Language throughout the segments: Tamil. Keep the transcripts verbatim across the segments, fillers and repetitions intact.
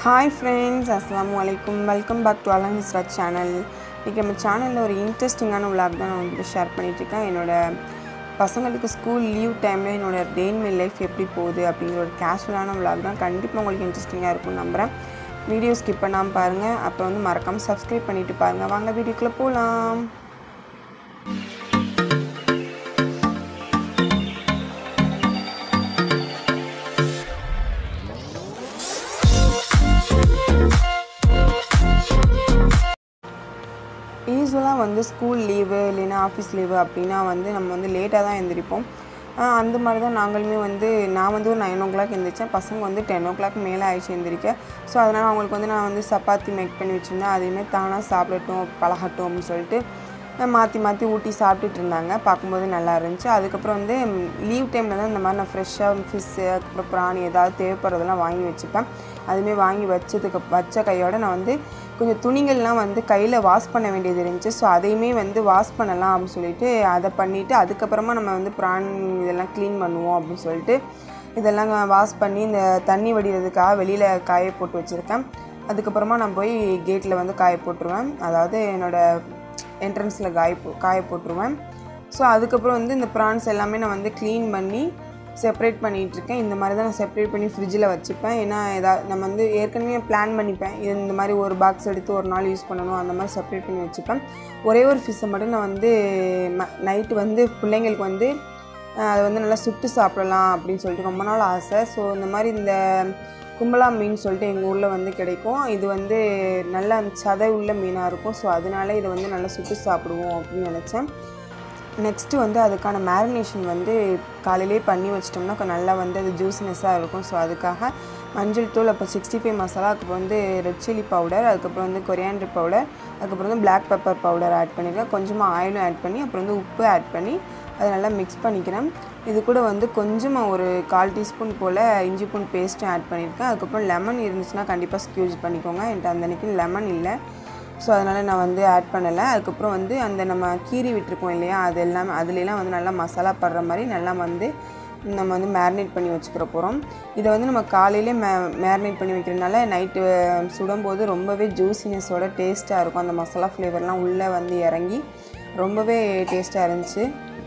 Hi friends, Assalamu alaikum. Welcome back to Alan Isra channel. இன்னைக்கு நம்ம சேனல்ல ஒரு இன்ட்ரஸ்டிங்கான vlog தான் நான் உங்களுக்கு ஷேர் பண்ணிட்டு இருக்கேன். என்னோட பசங்களுக்கு ஸ்கூல் லீவ் டைம்ல என்னோட டே இன் மை லைஃப் எப்படி போகுது அப்படிங்கிற ஒரு கேஷுவலான vlog தான். கண்டிப்பா உங்களுக்கு இன்ட்ரஸ்டிங்கா இருக்கும் நம்புறேன். வீடியோ ஸ்கிப் பண்ணாம பாருங்க. அப்புறம் வந்து மறக்காம Subscribe பண்ணிட்டு பாருங்க. வாங்க வீடியோக்குள்ள போலாம். யூசுவலாக வந்து ஸ்கூல் லீவு இல்லைன்னா ஆஃபீஸ் லீவு அப்படின்னா வந்து நம்ம வந்து லேட்டாக தான் எழுந்திரிப்போம். அந்த மாதிரி தான் நாங்களுமே வந்து நான் வந்து ஒரு நைன் ஓ கிளாக் எழுந்திரிச்சேன். பசங்க வந்து டென் ஓ கிளாக் மேலே ஆயிடுச்சு எழுந்திரிக்க. ஸோ அதனால் அவங்களுக்கு வந்து நான் வந்து சப்பாத்தி மேக் பண்ணி வச்சுருந்தேன். அதையுமே தானாக சாப்பிடட்டும் பழகட்டும் அப்படின்னு சொல்லிட்டு மாற்றி மாற்றி ஊட்டி சாப்பிட்டுட்டு இருந்தாங்க. பார்க்கும்போது நல்லா இருந்துச்சு. அதுக்கப்புறம் வந்து லீவ் டைமில் தான் இந்த மாதிரி நான் ஃப்ரெஷ்ஷாக ஃபிஷ்ஷு அதுக்கப்புறம் பிராணி ஏதாவது தேவைப்படுறதெல்லாம் வாங்கி வச்சுப்பேன். அதுவுமே வாங்கி வச்சதுக்கு வச்ச கையோடு நான் வந்து கொஞ்சம் துணிகள்லாம் வந்து கையில் வாஷ் பண்ண வேண்டியது இருந்துச்சு. ஸோ அதையுமே வந்து வாஷ் பண்ணலாம் அப்படின்னு சொல்லிட்டு அதை பண்ணிவிட்டு அதுக்கப்புறமா நம்ம வந்து பிரான் இதெல்லாம் க்ளீன் பண்ணுவோம் அப்படின்னு சொல்லிட்டு இதெல்லாம் வாஷ் பண்ணி இந்த தண்ணி வடிகிறதுக்காக வெளியில் காய போட்டு வச்சுருக்கேன். அதுக்கப்புறமா நான் போய் கேட்டில் வந்து காய போட்டுருவேன். அதாவது என்னோடய என்ட்ரன்ஸில் காய போ காய போட்டுருவேன். ஸோ அதுக்கப்புறம் வந்து இந்த ப்ரான்ஸ் எல்லாமே நான் வந்து க்ளீன் பண்ணி செப்பரேட் பண்ணிகிட்ருக்கேன். இந்த மாதிரி தான் நான் செப்பரேட் பண்ணி ஃப்ரிட்ஜில் வச்சுப்பேன். ஏன்னா எதாவது நம்ம வந்து ஏற்கனவே பிளான் பண்ணிப்பேன். இது இந்த மாதிரி ஒரு பாக்ஸ் எடுத்து ஒரு நாள் யூஸ் பண்ணணும் அந்த மாதிரி செப்பரேட் பண்ணி வச்சுப்பேன். ஒரே ஒரு ஃபிஷ்ஷை மட்டும் நான் வந்து ம நைட்டு வந்து பிள்ளைங்களுக்கு வந்து அதை வந்து நல்லா சுட்டு சாப்பிடலாம் அப்படின்னு சொல்லிட்டு ரொம்ப நாள் ஆசை. ஸோ இந்த மாதிரி இந்த கும்பலா மீன் சொல்லிட்டு எங்கள் ஊரில் வந்து கிடைக்கும். இது வந்து நல்லா சதை உள்ள மீனாக இருக்கும். ஸோ அதனால இதை வந்து நல்லா சுட்டு சாப்பிடுவோம் அப்படின்னு நினச்சேன். நெக்ஸ்ட்டு வந்து அதுக்கான மேரினேஷன் வந்து காலையிலே பண்ணி வச்சிட்டோம்னா கொஞ்சம் நல்லா வந்து அது ஜூஸ்னஸ்ஸாக இருக்கும். ஸோ அதுக்காக மஞ்சள் தூள், அப்புறம் சிக்ஸ்டி ஃபைவ் மசாலா, அதுக்கப்புறம் வந்து ரெட் சில்லி பவுடர், அதுக்கப்புறம் வந்து கொரியாண்டர் பவுடர், அதுக்கப்புறம் வந்து பிளாக் பெப்பர் பவுடர் ஆட் பண்ணியிருக்கேன். கொஞ்சமாக ஆயிலும் ஆட் பண்ணி அப்புறம் வந்து உப்பு ஆட் பண்ணி அதை நல்லா மிக்ஸ் பண்ணிக்கிறேன். இது கூட வந்து கொஞ்சமாக ஒரு கால் டீஸ்பூன் போல் இஞ்சி பூண்டு பேஸ்ட்டும் ஆட் பண்ணியிருக்கேன். அதுக்கப்புறம் லெமன் இருந்துச்சுன்னா கண்டிப்பாக ஸ்க்யூஸ் பண்ணிக்கோங்க. என்கிட்ட அந்த அன்றைக்கி லெமன் இல்லை. ஸோ அதனால் நான் வந்து ஆட் பண்ணலை. அதுக்கப்புறம் வந்து அந்த நம்ம கீரி விட்டுருக்கோம் இல்லையா, அது எல்லாமே அதுலலாம் வந்து நல்லா மசாலா படுற மாதிரி நல்லா வந்து நம்ம வந்து மேரினேட் பண்ணி வச்சுக்கிற போகிறோம். இதை வந்து நம்ம காலையிலே மே மேரினேட் பண்ணி வைக்கிறதுனால நைட்டு சுடும்போது ரொம்பவே ஜூஸினஸோட டேஸ்ட்டாக இருக்கும். அந்த மசாலா ஃப்ளேவர்லாம் உள்ளே வந்து இறங்கி ரொம்பவே டேஸ்ட்டாக இருந்துச்சு.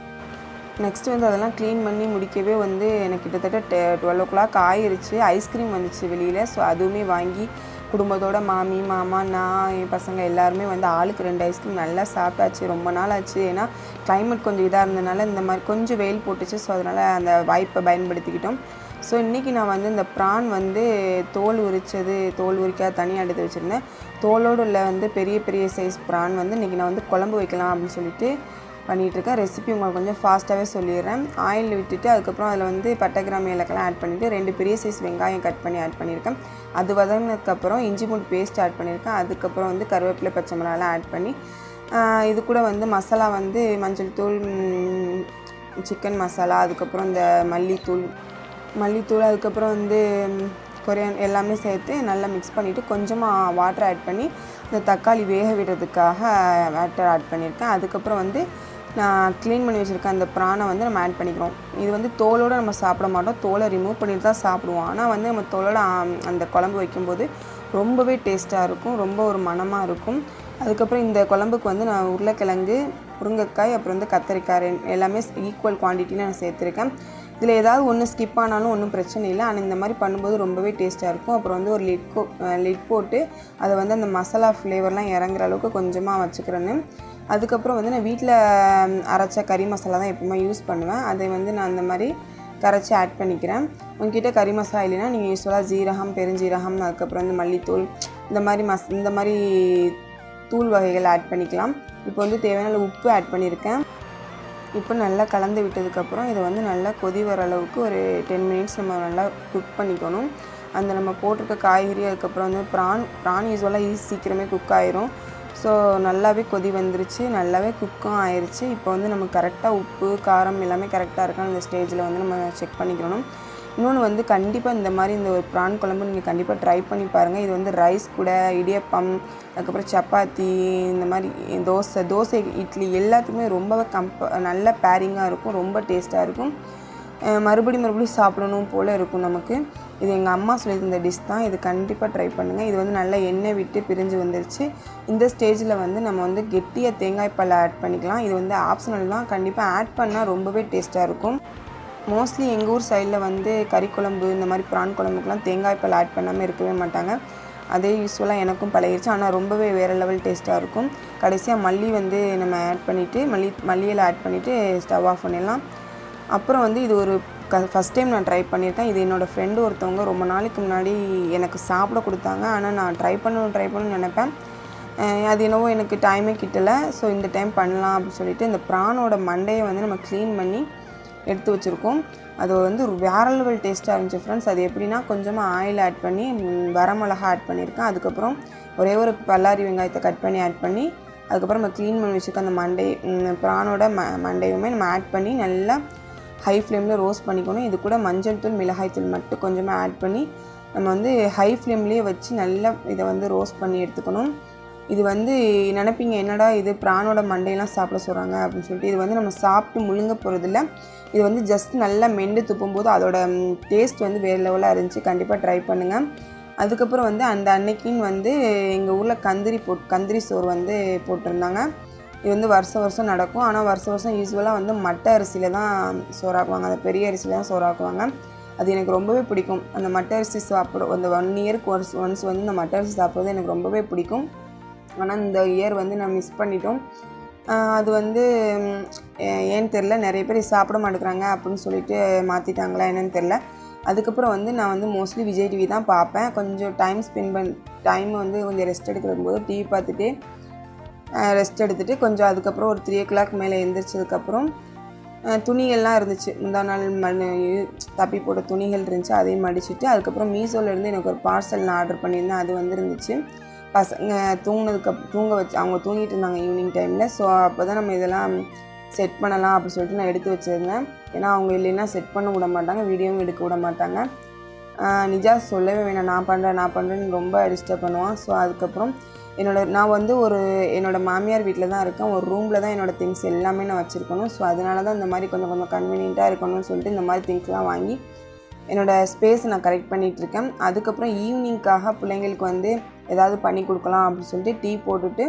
நெக்ஸ்ட்டு வந்து அதெல்லாம் க்ளீன் பண்ணி முடிக்கவே வந்து எனக்கு கிட்டத்தட்ட டெ டுவெல் ஓ கிளாக் ஆயிடுச்சு. ஐஸ்கிரீம் வந்துச்சு வெளியில். ஸோ அதுவுமே வாங்கி குடும்பத்தோட மாமி மாமா நான் என் பசங்க எல்லாருமே வந்து ஆளுக்கு ரெண்டு ஐஸ்கிரீம் நல்லா சாப்பிட்டாச்சு. ரொம்ப நாள் ஆச்சு. ஏன்னா கிளைமேட் கொஞ்சம் இதாக இருந்ததுனால இந்த மாதிரி கொஞ்சம் வெயில் போட்டுச்சு. ஸோ அதனால் அந்த வாய்ப்பை பயன்படுத்திக்கிட்டோம். ஸோ இன்றைக்கி நான் வந்து இந்த ப்ரான் வந்து தோல் உரித்தது தோல் உரிக்காத தனியாக எடுத்து வச்சுருந்தேன். தோலோடு உள்ள வந்து பெரிய பெரிய சைஸ் ப்ரான் வந்து இன்றைக்கி நான் வந்து குழம்பு வைக்கலாம் அப்படின்னு சொல்லிட்டு பண்ணிகிட்ருக்கேன். ரெசிபி உங்களுக்கு கொஞ்சம் ஃபாஸ்ட்டாகவே சொல்லிடுறேன். ஆயில் விட்டுட்டு அதுக்கப்புறம் அதில் வந்து பட்டை கிராம்பு ஏலக்கெல்லாம் ஆட் பண்ணிவிட்டு ரெண்டு பெரிய சைஸ் வெங்காயம் கட் பண்ணி ஆட் பண்ணியிருக்கேன். அது வதங்கினதுக்கப்புறம் இஞ்சி பூண்டு பேஸ்ட் ஆட் பண்ணியிருக்கேன். அதுக்கப்புறம் வந்து கருவேப்பிலை பச்சை மிளகாலாம் ஆட் பண்ணி இது கூட வந்து மசாலா வந்து மஞ்சள் தூள், சிக்கன் மசாலா, அதுக்கப்புறம் இந்த மல்லித்தூள் மல்லித்தூள் அதுக்கப்புறம் வந்து கொரியான் எல்லாமே சேர்த்து நல்லா மிக்ஸ் பண்ணிவிட்டு கொஞ்சமாக வாட்டர் ஆட் பண்ணி இந்த தக்காளி வேக விடுறதுக்காக வாட்டர் ஆட் பண்ணியிருக்கேன். அதுக்கப்புறம் வந்து நான் க்ளீன் பண்ணி வச்சுருக்கேன் அந்த ப்ரானை வந்து நம்ம ஆட் பண்ணிக்கிறோம். இது வந்து தோலோடு நம்ம சாப்பிட மாட்டோம். தோலை ரிமூவ் பண்ணிட்டு தான் சாப்பிடுவோம். ஆனால் வந்து நம்ம தோலோட அந்த குழம்பு வைக்கும்போது ரொம்பவே டேஸ்ட்டாக இருக்கும். ரொம்ப ஒரு மணமாக இருக்கும். அதுக்கப்புறம் இந்த குழம்புக்கு வந்து நான் உருளைக்கிழங்கு, முருங்கைக்காய், அப்புறம் வந்து கத்தரிக்காய் எல்லாமே ஈக்குவல் குவான்டிட்டியில் நான் சேர்த்துருக்கேன். இதில் ஏதாவது ஒன்று ஸ்கிப் ஆனாலும் ஒன்றும் பிரச்சனை இல்லை. ஆனால் இந்த மாதிரி பண்ணும்போது ரொம்பவே டேஸ்ட்டாக இருக்கும். அப்புறம் வந்து ஒரு லிட் கோ லிட் போட்டு அதை வந்து அந்த மசாலா ஃப்ளேவர்லாம் இறங்குற அளவுக்கு கொஞ்சமாக வச்சுக்கிறேன்னு. அதுக்கப்புறம் வந்து நான் வீட்டில் அரைச்ச கறி மசாலா தான் எப்பவுமே யூஸ் பண்ணுவேன். அதை வந்து நான் அந்த மாதிரி கரைச்சி ஆட் பண்ணிக்கிறேன். உங்ககிட்ட கறி மசாலா இல்லைன்னா நீங்கள் யூஸ்வலாக ஜீரகம், பெருஞ்சீரகம், அதுக்கப்புறம் வந்து மல்லித்தூள் இந்த மாதிரி மஸ் இந்த மாதிரி தூள் வகைகள் ஆட் பண்ணிக்கலாம். இப்போ வந்து தேவையான உப்பு ஆட் பண்ணியிருக்கேன். இப்போ நல்லா கலந்து விட்டதுக்கப்புறம் இதை வந்து நல்லா கொதி வர அளவுக்கு ஒரு டென் மினிட்ஸ் நம்ம நல்லா குக் பண்ணிக்கணும். அந்த நம்ம போட்டிருக்க காய்கறி அதுக்கப்புறம் வந்து ப்ரான் ப்ரான் யூஸ்வலாக ஈஸி சீக்கிரமே குக் ஆயிரும். ஸோ நல்லாவே கொதி வந்துருச்சு. நல்லாவே குக்கும் ஆயிடுச்சு. இப்போ வந்து நம்ம கரெக்டாக உப்பு காரம் எல்லாமே கரெக்டாக இருக்கான்னு இந்த ஸ்டேஜில் வந்து நம்ம செக் பண்ணிக்கணும். இன்னொன்று வந்து கண்டிப்பாக இந்த மாதிரி இந்த ஒரு ப்ரான் குழம்பு நீங்கள் கண்டிப்பாக ட்ரை பண்ணி பாருங்கள். இது வந்து ரைஸ் கூட, இடியப்பம், அதுக்கப்புறம் சப்பாத்தி, இந்த மாதிரி தோசை தோசை இட்லி எல்லாத்துக்குமே ரொம்ப கம்ப நல்ல பேரிங்காக இருக்கும். ரொம்ப டேஸ்ட்டாக இருக்கும். மறுபடி மறுபடியும் சாப்பிடணும் போல் இருக்கும் நமக்கு. இது எங்கள் அம்மா சொல்லியிருந்த டிஷ் தான். இது கண்டிப்பாக ட்ரை பண்ணுங்கள். இது வந்து நல்லா எண்ணெய் விட்டு பிரிஞ்சு வந்துருச்சு. இந்த ஸ்டேஜில் வந்து நம்ம வந்து கெட்டியாக தேங்காய் பால் ஆட் பண்ணிக்கலாம். இது வந்து ஆப்ஷனல் தான். கண்டிப்பாக ஆட் பண்ணால் ரொம்பவே டேஸ்ட்டாக இருக்கும். மோஸ்ட்லி எங்கள் ஊர் சைடில் வந்து கறி குழம்பு இந்த மாதிரி ப்ரான் குழம்புக்கெலாம் தேங்காய் பால் ஆட் பண்ணாமல் இருக்கவே மாட்டாங்க. அதே யூஸ்வலாக எனக்கும் பழகிடுச்சு. ஆனால் ரொம்பவே வேறு லெவல் டேஸ்ட்டாக இருக்கும். கடைசியாக மல்லி வந்து நம்ம ஆட் பண்ணிவிட்டு மல்லி மல்லியில் ஆட் பண்ணிவிட்டு ஸ்டவ் ஆஃப் பண்ணிடலாம். அப்புறம் வந்து இது ஒரு க ஃபஸ்ட் டைம் நான் ட்ரை பண்ணியிருக்கேன். இது என்னோடய ஃப்ரெண்டு ஒருத்தவங்க ரொம்ப நாளைக்கு முன்னாடி எனக்கு சாப்பிட கொடுத்தாங்க. ஆனால் நான் ட்ரை பண்ணணும் ட்ரை பண்ணணும்னு நினைப்பேன். அது என்னவோ எனக்கு டைமே கிட்டலை. ஸோ இந்த டைம் பண்ணலாம் அப்படின்னு சொல்லிட்டு இந்த ப்ரானோட மண்டையை வந்து நம்ம க்ளீன் பண்ணி எடுத்து வச்சுருக்கோம். அது வந்து ஒரு வேறு லெவல் டேஸ்ட்டாக இருந்துச்சு ஃப்ரெண்ட்ஸ். அது எப்படின்னா கொஞ்சமாக ஆயில் ஆட் பண்ணி வரமிளகா ஆட் பண்ணியிருக்கேன். அதுக்கப்புறம் ஒரே ஒரு பல்லாரி வெங்காயத்தை கட் பண்ணி ஆட் பண்ணி அதுக்கப்புறம் நம்ம க்ளீன் பண்ணி வச்சுருக்க அந்த மண்டை ப்ரானோட ம மண்டையுமே நம்ம ஆட் பண்ணி நல்லா ஹை ஃப்ளேமில் ரோஸ்ட் பண்ணிக்கணும். இது கூட மஞ்சள் தூள் மிளகாய் தூள் மட்டும் கொஞ்சமாக ஆட் பண்ணி நம்ம வந்து ஹை ஃப்ளேம்லேயே வச்சு நல்லா இதை வந்து ரோஸ்ட் பண்ணி எடுத்துக்கணும். இது வந்து நினைப்பீங்க என்னடா இது ப்ரானோட மண்டையெல்லாம் சாப்பிட சொல்கிறாங்க அப்படின்னு சொல்லிட்டு. இது வந்து நம்ம சாப்பிட்டு முழுங்க போகிறதில்ல. இது வந்து ஜஸ்ட் நல்லா மெண்டு துப்பும்போது அதோட டேஸ்ட் வந்து வேறு லெவலாக இருந்துச்சு. கண்டிப்பாக ட்ரை பண்ணுங்கள். அதுக்கப்புறம் வந்து அந்த அன்னைக்குன்னு வந்து எங்கள் ஊரில் கந்திரி போட் கந்திரி சோறு வந்து போட்டிருந்தாங்க. இது வந்து வருஷம் வருஷம் நடக்கும். ஆனால் வருஷம் வருஷம் யூஸ்வலாக வந்து மட்டை அரிசியில் தான் சோறாக்குவாங்க. அந்த பெரிய அரிசியில் தான் சோறாக்குவாங்க. அது எனக்கு ரொம்பவே பிடிக்கும். அந்த மட்டை அரிசி சாப்பிட அந்த ஒன் இயருக்கு ஒன்ஸ் ஒன்ஸ் வந்து இந்த மட்டை அரிசி சாப்பிட்றது எனக்கு ரொம்பவே பிடிக்கும். ஆனால் இந்த இயர் வந்து நான் மிஸ் பண்ணிட்டோம். அது வந்து ஏன்னு தெரில, நிறைய பேர் சாப்பிட மாட்டேங்கிறாங்க அப்படின்னு சொல்லிட்டு மாற்றிட்டாங்களா என்னன்னு தெரில. அதுக்கப்புறம் வந்து நான் வந்து மோஸ்ட்லி விஜய் டிவி தான் பார்ப்பேன். கொஞ்சம் டைம் ஸ்பெண்ட் பண்ண டைம் வந்து கொஞ்சம் ரெஸ்ட் எடுக்கும்போது டிவி பார்த்துட்டு ரெஸ்ட் எடுத்துகிட்டு கொஞ்சம் அதுக்கப்புறம் ஒரு த்ரீ ஓ கிளாக் மேலே எழுந்திரிச்சதுக்கப்புறம் துணிகள்லாம் இருந்துச்சு. முந்தா நாள் மண் தப்பி போட்ட துணிகள் இருந்துச்சு. அதையும் மடிச்சுட்டு அதுக்கப்புறம் மீஷோலேருந்து எனக்கு ஒரு பார்சல் நான் ஆர்டர் பண்ணியிருந்தேன். அது வந்து இருந்துச்சு. பசங்க தூங்கினதுக்கு தூங்க வச்சு அவங்க தூங்கிட்டு இருந்தாங்க ஈவினிங் டைமில். ஸோ அப்போ தான் நம்ம இதெல்லாம் செட் பண்ணலாம் அப்படின்னு சொல்லிட்டு நான் எடுத்து வச்சுருந்தேன். ஏன்னா அவங்க இல்லைன்னா செட் பண்ண விட மாட்டாங்க, வீடியோவும் எடுக்க விட மாட்டாங்க. நிஜா சொல்லவே வேணாம், நான் பண்ணுறேன் நான் பண்ணுறேன்னு ரொம்ப டிஸ்டர்ப் பண்ணுவான். ஸோ அதுக்கப்புறம் என்னோட நான் வந்து ஒரு என்னோடய மாமியார் வீட்டில் தான் இருக்கேன். ஒரு ரூமில் தான் என்னோடய திங்ஸ் எல்லாமே நான் வச்சுருக்கணும். ஸோ அதனால தான் இந்த மாதிரி கொஞ்சம் கொஞ்சம் கன்வீனியண்ட்டாக இருக்கணும்னு சொல்லிட்டு இந்த மாதிரி திங்ஸ்லாம் வாங்கி என்னோடய ஸ்பேஸை நான் கரெக்ட் பண்ணிகிட்ருக்கேன். அதுக்கப்புறம் ஈவினிங்காக பிள்ளைங்களுக்கு வந்து ஏதாவது பண்ணி கொடுக்கலாம் அப்படின்னு சொல்லிட்டு டீ போட்டுட்டு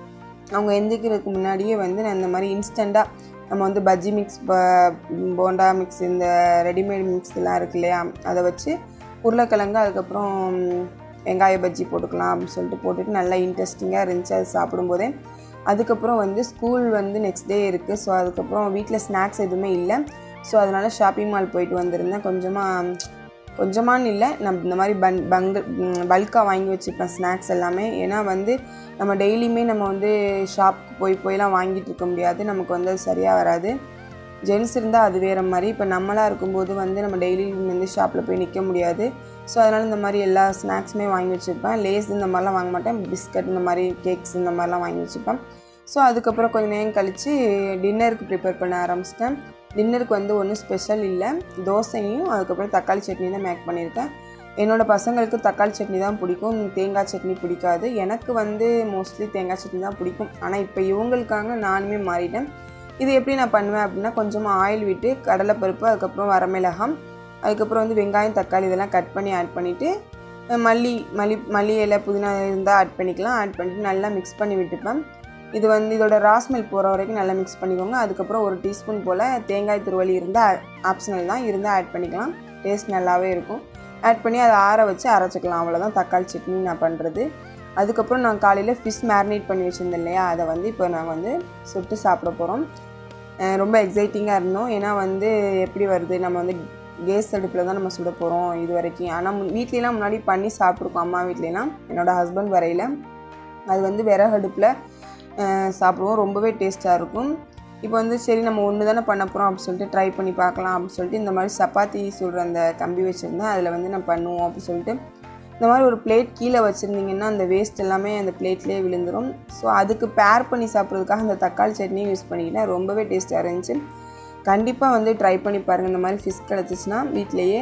அவங்க எந்திரிக்கிறதுக்கு முன்னாடியே வந்து நான் இந்த மாதிரி இன்ஸ்டண்ட்டாக நம்ம வந்து பஜ்ஜி மிக்ஸ் போண்டா மிக்ஸ் இந்த ரெடிமேட் மிக்ஸ் எல்லாம் இருக்கு இல்லையா, அதை வச்சு உருளைக்கிழங்கு அதுக்கப்புறம் வெங்காய பஜ்ஜி போட்டுக்கலாம் அப்படின்னு சொல்லிட்டு போட்டுட்டு நல்லா இன்ட்ரெஸ்டிங்காக இருந்துச்சு அது சாப்பிடும்போதே. அதுக்கப்புறம் வந்து ஸ்கூல் வந்து நெக்ஸ்ட் டே இருக்குது. ஸோ அதுக்கப்புறம் வீட்டில் ஸ்நாக்ஸ் எதுவுமே இல்லை. ஸோ அதனால் ஷாப்பிங் மால் போயிட்டு வந்திருந்தேன். கொஞ்சமாக கொஞ்சமானு இல்லை, நான் இந்த மாதிரி பன் பங்கு பல்காக வாங்கி வச்சுப்பேன் ஸ்நாக்ஸ் எல்லாமே. ஏன்னா வந்து நம்ம டெய்லியுமே நம்ம வந்து ஷாப்புக்கு போய் போயெலாம் வாங்கிட்டு இருக்க முடியாது. நமக்கு வந்து அது சரியாக வராது. ஜென்ஸ் இருந்தால் அது வேறு மாதிரி. இப்போ நம்மளாக இருக்கும்போது வந்து நம்ம டெய்லி வந்து ஷாப்பில் போய் நிற்க முடியாது. ஸோ அதனால் இந்த மாதிரி எல்லா ஸ்நாக்ஸுமே வாங்கி வச்சுருப்பேன். லேஸ் இந்த மாதிரிலாம் வாங்க மாட்டேன். பிஸ்கட் இந்த மாதிரி கேக்ஸ் இந்த மாதிரிலாம் வாங்கி வச்சுப்பேன். ஸோ அதுக்கப்புறம் கொஞ்சம் நேரம் கழித்து டின்னருக்கு ப்ரிப்பேர் பண்ண ஆரம்பிச்சிட்டேன். டின்னருக்கு வந்து ஒன்றும் ஸ்பெஷல் இல்லை, தோசையும் அதுக்கப்புறம் தக்காளி சட்னி தான் மேக் பண்ணியிருக்கேன். என்னோடய பசங்களுக்கு தக்காளி சட்னி தான் பிடிக்கும், தேங்காய் சட்னி பிடிக்காது. எனக்கு வந்து மோஸ்ட்லி தேங்காய் சட்னி தான் பிடிக்கும். ஆனால் இப்போ இவங்களுக்காக நானுமே மாறிட்டேன். இது எப்படி நான் பண்ணுவேன் அப்படின்னா, கொஞ்சமாக ஆயில் விட்டு கடலைப்பருப்பு அதுக்கப்புறம் வரமிளகாய் அதுக்கப்புறம் வந்து வெங்காயம் தக்காளி இதெல்லாம் கட் பண்ணி ஆட் பண்ணிவிட்டு மல்லி மல்லி மல்லி இலை புதினா இருந்தால் ஆட் பண்ணிக்கலாம். ஆட் பண்ணிவிட்டு நல்லா மிக்ஸ் பண்ணி விட்டுப்பேன். இது வந்து இதோட ராஸ்மெல் போகிற வரைக்கும் நல்லா மிக்ஸ் பண்ணிக்கோங்க. அதுக்கப்புறம் ஒரு டீஸ்பூன் போல் தேங்காய் துருவல் இருந்தால் ஆப்ஷனல் தான், இருந்தால் ஆட் பண்ணிக்கலாம். டேஸ்ட் நல்லாவே இருக்கும். ஆட் பண்ணி அதை ஆற வச்சு அரைச்சிக்கலாம். அவ்வளோதான் தக்காளி சட்னி நான் பண்ணுறது. அதுக்கப்புறம் நான் காலையில் ஃபிஷ் மேரினேட் பண்ணி வச்சுருந்தேன் இல்லையா, அதை வந்து இப்போ நாங்கள் வந்து சுட்டு சாப்பிட போகிறோம். ரொம்ப எக்ஸைட்டிங்காக இருந்தோம். ஏன்னா வந்து எப்படி வருது, நம்ம வந்து கேஸ் அடுப்பில் தான் நம்ம சுட போகிறோம் இது வரைக்கும். ஆனால் வீட்லலாம் முன்னாடி பண்ணி சாப்பிட்ருக்கோம், அம்மா வீட்லலாம் என்னோடய ஹஸ்பண்ட் வரையில். அது வந்து விறகு அடுப்பில் சாப்பிடுவோம், ரொம்பவே டேஸ்ட்டாக இருக்கும். இப்போ வந்து சரி நம்ம ஒன்று தானே பண்ண போகிறோம் அப்படின்னு சொல்லிட்டு ட்ரை பண்ணி பார்க்கலாம் அப்படின்னு சொல்லிட்டு இந்த மாதிரி சப்பாத்தி சுடுற அந்த கம்பி வச்சுருந்தேன். அதில் வந்து நான் பண்ணுவோம் அப்படின்னு சொல்லிட்டு இந்த மாதிரி ஒரு பிளேட் கீழே வச்சுருந்திங்கன்னா அந்த வேஸ்ட் எல்லாமே அந்த பிளேட்லேயே விழுந்துடும். ஸோ அதுக்கு பேர் பண்ணி சாப்பிட்றதுக்காக அந்த தக்காளி சட்னியும் யூஸ் பண்ணிக்கிட்டேன். ரொம்பவே டேஸ்ட்டாக இருந்துச்சு. கண்டிப்பாக வந்து ட்ரை பண்ணி பாருங்கள். இந்த மாதிரி ஃபிஷ் கிடச்சிச்சின்னா வீட்டிலையே.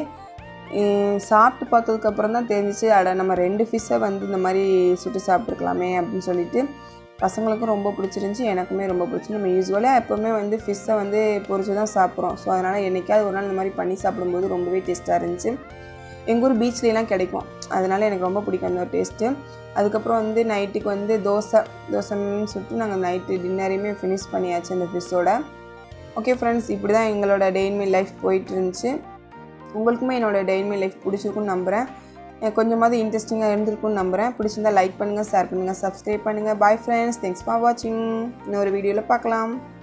சாப்பிட்டு பார்த்ததுக்கப்புறம் தான் தெரிஞ்சிச்சு, அட நம்ம ரெண்டு ஃபிஷ்ஷை வந்து இந்த மாதிரி சுட்டு சாப்பிட்ருக்கலாமே அப்படின்னு சொல்லிட்டு. பசங்களுக்கும் ரொம்ப பிடிச்சிருந்துச்சி, எனக்குமே ரொம்ப பிடிச்சி. நம்ம யூஸ்வலாக எப்போவுமே வந்து ஃபிஷ்ஷை வந்து பொரிச்சு தான் சாப்பிட்றோம். ஸோ அதனால் என்றைக்காவது ஒரு நாள் இந்த மாதிரி பண்ணி சாப்பிடும்போது ரொம்பவே டேஸ்ட்டாக இருந்துச்சு. எங்கள் ஊர் பீச்லேலாம் கிடைக்கும், அதனால் எனக்கு ரொம்ப பிடிக்கும் அந்த டேஸ்ட்டு. அதுக்கப்புறம் வந்து நைட்டுக்கு வந்து தோசை தோசைன்னு சொல்லிட்டு நாங்கள் நைட்டு டின்னரையுமே ஃபினிஷ் பண்ணியாச்சு அந்த ஃபிஷ்ஷோட. ஓகே ஃப்ரெண்ட்ஸ், இப்படி தான் எங்களோட டே இன் மை லைஃப் போயிட்டு இருந்துச்சு. உங்களுக்குமே என்னோடய டே இன் மை லைஃப் பிடிச்சிருக்குன்னு நம்புகிறேன். கொஞ்சமாவது இன்ட்ரெஸ்டிங்காக இருந்திருக்குன்னு நம்புகிறேன். பிடிச்சிருந்தா லைக் பண்ணுங்கள், ஷேர் பண்ணுங்கள், சப்ஸ்கிரைப் பண்ணுங்கள். பாய் ஃப்ரெண்ட்ஸ், தேங்க்ஸ் ஃபார் வாட்சிங். இன்னொரு வீடியோவில் பார்க்கலாம்.